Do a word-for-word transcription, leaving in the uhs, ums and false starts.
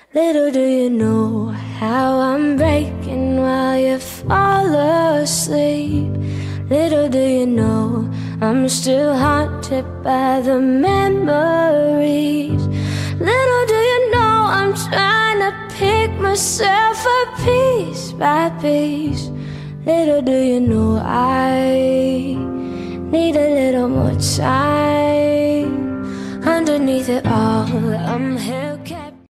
Little do you know how I'm breaking while you fall asleep. Little do you know I'm still haunted by the memories. Little do you know I'm trying to pick myself up piece by piece. Little do you know I